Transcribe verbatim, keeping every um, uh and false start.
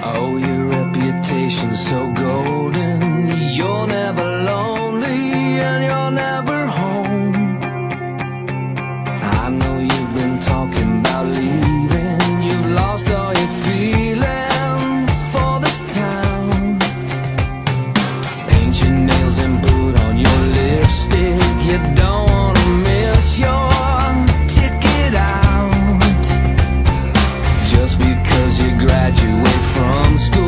Oh, your reputation's so golden. You're never lonely and you're never home. I know you've been talking about leaving. You've lost all your feeling for this town. Paint your nails and put on your lipstick. You don't wanna miss your ticket out. Just because you graduate from school